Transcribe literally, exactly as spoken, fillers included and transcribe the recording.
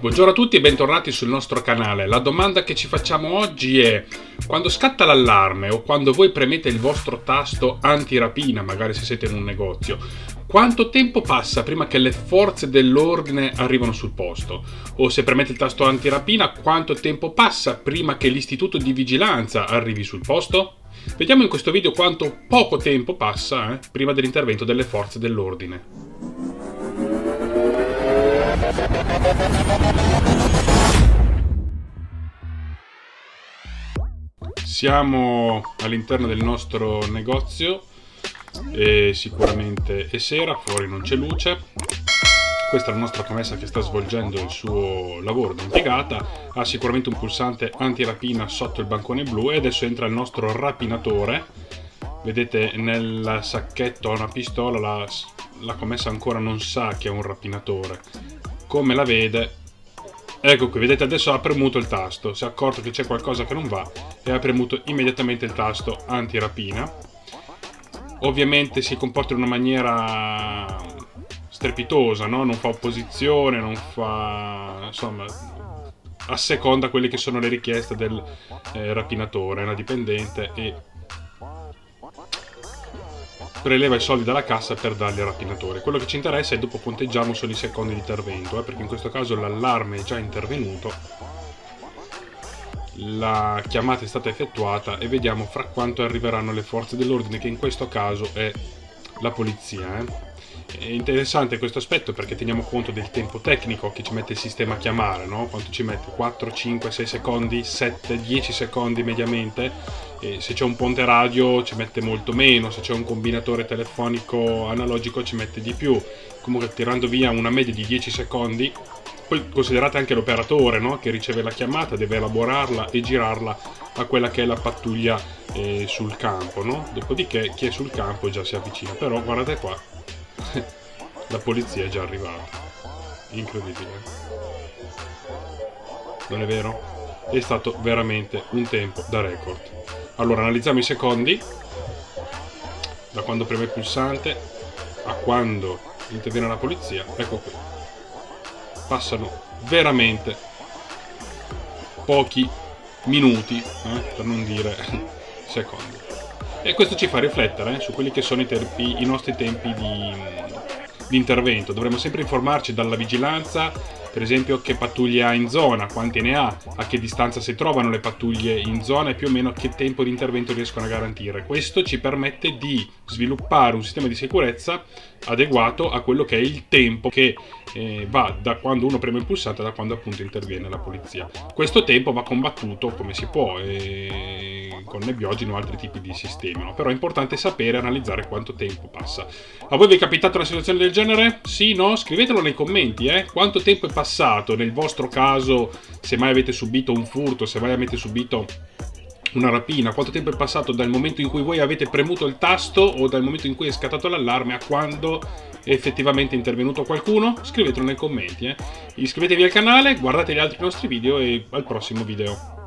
Buongiorno a tutti e bentornati sul nostro canale. La domanda che ci facciamo oggi è: quando scatta l'allarme o quando voi premete il vostro tasto antirapina, magari se siete in un negozio, quanto tempo passa prima che le forze dell'ordine arrivano sul posto? O se premete il tasto antirapina, quanto tempo passa prima che l'istituto di vigilanza arrivi sul posto? Vediamo in questo video quanto poco tempo passa eh, prima dell'intervento delle forze dell'ordine. Siamo all'interno del nostro negozio e sicuramente è sera, fuori non c'è luce. Questa è la nostra commessa che sta svolgendo il suo lavoro da impiegata. Ha sicuramente un pulsante antirapina sotto il bancone blu e adesso entra il nostro rapinatore. Vedete nel sacchetto ha una pistola, la, la commessa ancora non sa che è un rapinatore. Come la vede? Ecco qui, vedete adesso ha premuto il tasto, si è accorto che c'è qualcosa che non va e ha premuto immediatamente il tasto antirapina. Ovviamente si comporta in una maniera strepitosa, no? Non fa opposizione, non fa... insomma, asseconda quelle che sono le richieste del eh, rapinatore, è una dipendente e preleva i soldi dalla cassa per darli al rapinatore. Quello che ci interessa è dopo conteggiamo sono i secondi di intervento, eh, perché in questo caso l'allarme è già intervenuto, la chiamata è stata effettuata e vediamo fra quanto arriveranno le forze dell'ordine, che in questo caso è la polizia. Eh. È interessante questo aspetto perché teniamo conto del tempo tecnico che ci mette il sistema a chiamare, no? Quanto ci mette? quattro, cinque, sei secondi, sette, dieci secondi mediamente. E se c'è un ponte radio ci mette molto meno, se c'è un combinatore telefonico analogico ci mette di più. Comunque tirando via una media di dieci secondi. Poi considerate anche l'operatore, no? Che riceve la chiamata, deve elaborarla e girarla a quella che è la pattuglia eh, sul campo, no? Dopodiché chi è sul campo già si avvicina. Però guardate qua, la polizia è già arrivata. Incredibile, non è vero? È stato veramente un tempo da record. Allora analizziamo i secondi, da quando preme il pulsante a quando interviene la polizia. Ecco qui, passano veramente pochi minuti, eh, per non dire secondi. E questo ci fa riflettere eh, su quelli che sono i, tempi, i nostri tempi di, di intervento. Dovremmo sempre informarci dalla vigilanza, per esempio che pattuglie ha in zona, quanti ne ha, a che distanza si trovano le pattuglie in zona e più o meno che tempo di intervento riescono a garantire. Questo ci permette di sviluppare un sistema di sicurezza adeguato a quello che è il tempo che eh, va da quando uno preme il pulsante a da quando appunto interviene la polizia. Questo tempo va combattuto come si può, eh, con nebbiogene o altri tipi di sistemi, no? Però è importante sapere e analizzare quanto tempo passa. A voi vi è capitata una situazione del genere? Sì, no? Scrivetelo nei commenti, eh? Quanto tempo è passato nel vostro caso, se mai avete subito un furto, se mai avete subito una rapina, quanto tempo è passato dal momento in cui voi avete premuto il tasto o dal momento in cui è scattato l'allarme a quando è effettivamente intervenuto qualcuno? Scrivetelo nei commenti, eh? Iscrivetevi al canale, guardate gli altri nostri video e al prossimo video.